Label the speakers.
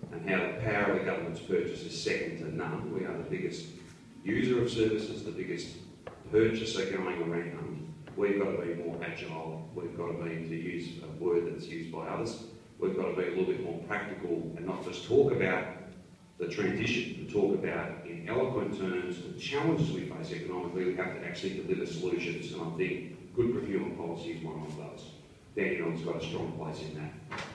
Speaker 1: and how the power of the government's purchase is second to none. We are the biggest user of services, the biggest purchaser going around. We've got to be more agile. We've got to be, to use a word that's used by others, we've got to be a little bit more practical and not just talk about the transition, to talk about in eloquent terms the challenges we face economically. We have to actually deliver solutions, and I think good procurement policy is one of those. Dandenong's got a strong place in that.